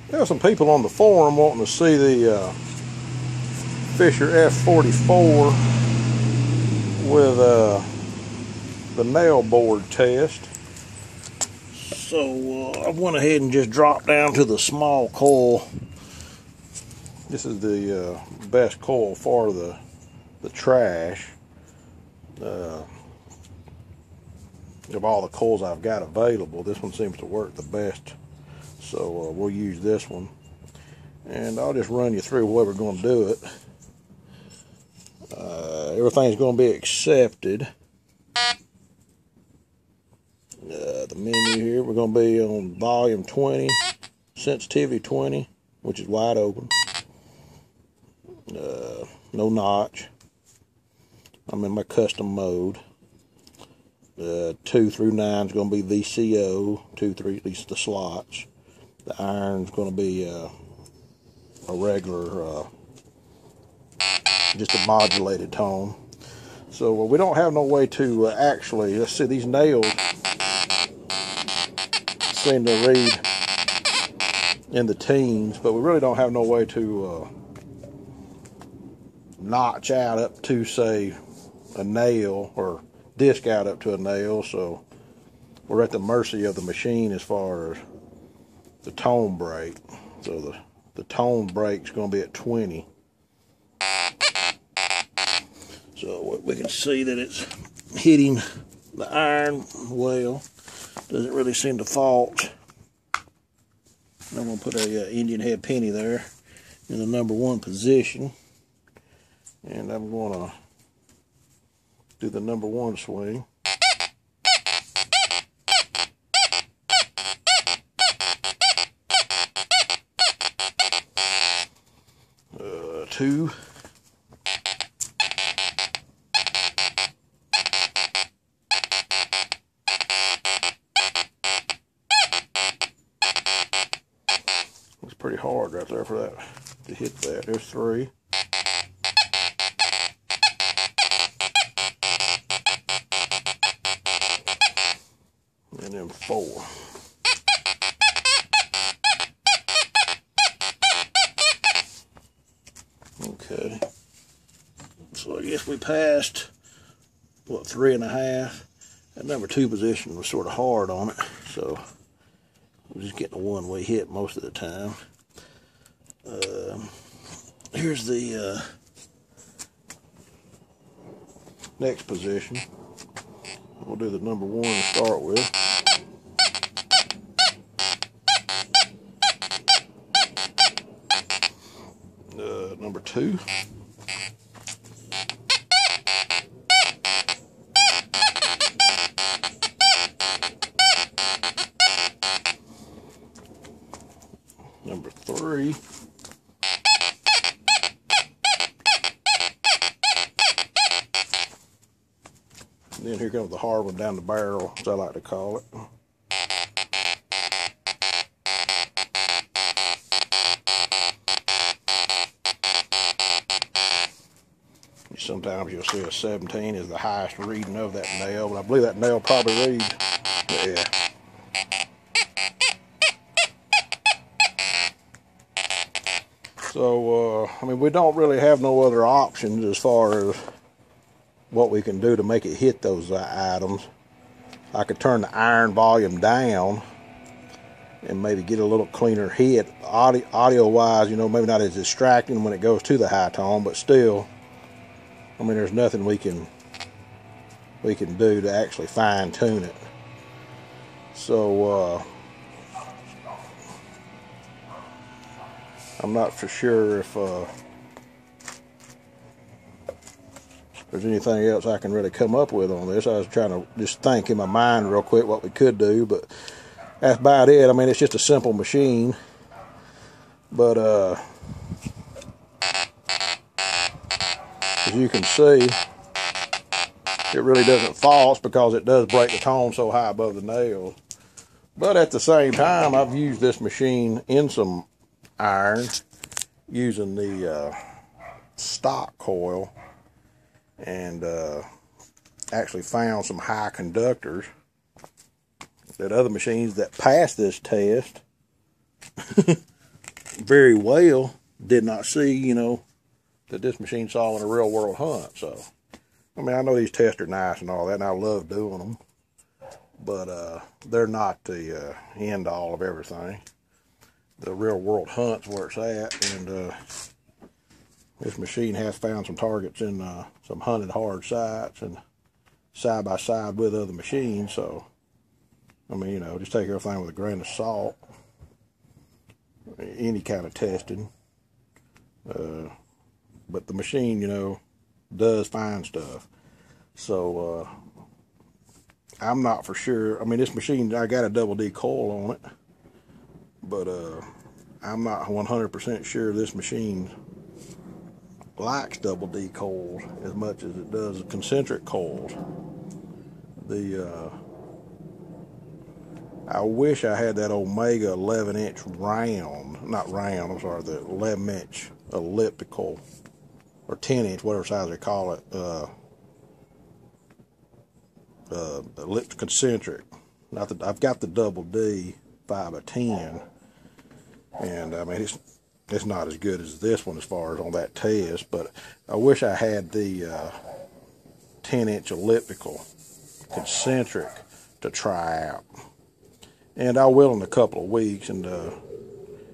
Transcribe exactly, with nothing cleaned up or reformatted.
There are some people on the forum wanting to see the uh, Fisher F forty-four with uh, the nail board test. So uh, I went ahead and just dropped down to the small coil. This is the uh, best coil for the the trash. Uh, of all the coils I've got available, this one seems to work the best. So uh, we'll use this one, and I'll just run you through what we're going to do it. Uh, everything's going to be accepted. Uh, the menu here, we're going to be on volume twenty, sensitivity twenty, which is wide open. Uh, no notch. I'm in my custom mode. Uh, two through nine is going to be V C O, two, three, at least the slots. The iron's going to be uh, a regular, uh, just a modulated tone. So uh, we don't have no way to uh, actually, let's see, these nails seem to read in the teens, but we really don't have no way to uh, notch out up to, say, a nail, or disc out up to a nail. So we're at the mercy of the machine as far as the tone break. So the, the tone break's going to be at twenty. So we can see that it's hitting the iron well. Doesn't really seem to fault. I'm going to put a uh, Indian head penny there in the number one position. And I'm going to do the number one swing. Uh, two. It's pretty hard right there for that to hit that. There's three. And then four. Okay. So I guess we passed, what, three and a half. That number two position was sort of hard on it, so we're just getting a one-way hit most of the time. Um, here's the uh, next position. We'll do the number one to start with. Uh, number two. Number three. And then here comes the hard one down the barrel, as I like to call it. Sometimes you'll see a seventeen is the highest reading of that nail, but I believe that nail probably reads, yeah. So, uh, I mean, we don't really have no other options as far as what we can do to make it hit those uh, items. I could turn the iron volume down and maybe get a little cleaner hit. Audio, audio-wise, you know, maybe not as distracting when it goes to the high tone, but still, I mean, there's nothing we can we can do to actually fine-tune it. So, uh, I'm not for sure if uh, there's anything else I can really come up with on this. I was trying to just think in my mind real quick what we could do, but that's about it. I mean, it's just a simple machine, but uh, as you can see, it really doesn't false because it does break the tone so high above the nails. But at the same time, I've used this machine in some iron using the uh, stock coil, and uh, actually found some high conductors that other machines that pass this test very well did not see, you know, that this machine saw in a real world hunt. So, I mean, I know these tests are nice and all that, and I love doing them, but uh, they're not the uh, end all of everything. The real world hunt's where it's at, and uh, this machine has found some targets in uh, some hunted hard sites and side by side with other machines. So, I mean, you know, just take everything with a grain of salt. Any kind of testing. Uh, but the machine, you know, does find stuff. So, uh, I'm not for sure. I mean, this machine, I got a double D coil on it. But uh, I'm not one hundred percent sure this machine likes double D coils as much as it does concentric coils. The uh, I wish I had that Omega eleven inch round, not round, I'm sorry, the eleven inch elliptical, or ten inch, whatever size they call it, uh, uh, elliptic concentric. Not that I've got the double D five by ten. And I mean, it's it's not as good as this one as far as on that test, but I wish I had the uh, ten inch elliptical concentric to try out. And I will in a couple of weeks, and uh,